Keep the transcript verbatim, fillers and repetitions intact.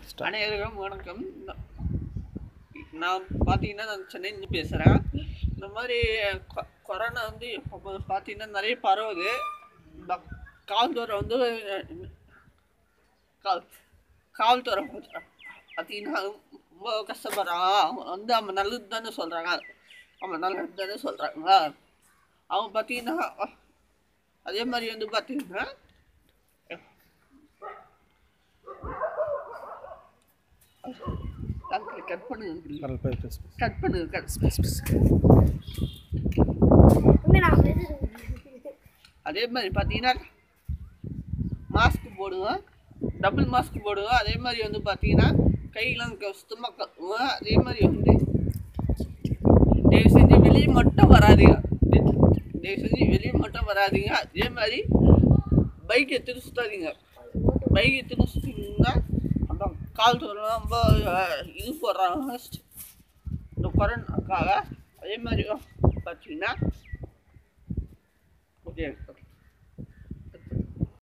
அனைவருக்கும் வணக்கம். நான் பார்த்தீங்கன்னா நான் சென்னையிலேருந்து பேசுகிறேன். இந்த மாதிரி கொரோனா வந்து இப்போ பார்த்தீங்கன்னா நிறைய பரவுது. இந்த காவல்துறை வந்து காவல் காவல்துறை பார்த்தீங்கன்னா ரொம்ப கஷ்டப்படுறாங்க. அவங்க வந்து அவங்க நல்லது தானே சொல்கிறாங்க அவங்க நல்லது தானே சொல்கிறாங்க அவங்க பார்த்தீங்கன்னா அதே மாதிரி வந்து பார்த்தீங்கன்னா கட் பண்ணுங்க கட் பண்ணுங்க கட் அதே மாதிரி பார்த்தீங்கன்னா மாஸ்க் போடுங்க, டபுள் மாஸ்க் போடுங்க. அதே மாதிரி வந்து பார்த்தீங்கன்னா கையெல்லாம் சுத்தமாக கழுவுங்க. அதே மாதிரி வந்து தயவு செஞ்சு வெளியே மட்டும் வராதிங்க தயவு செஞ்சு வெளியே மட்டும் வராதிங்க அதே மாதிரி பைக் எடுத்துட்டு சுத்தாதீங்க. பைக் எடுத்துட்டு சுற்றிங்கன்னா அந்த காவல்துறை ரொம்ப இது போடுறாங்க இந்த கொரோனாக்காக. அதே மாதிரி பார்த்தீங்கன்னா ஓகே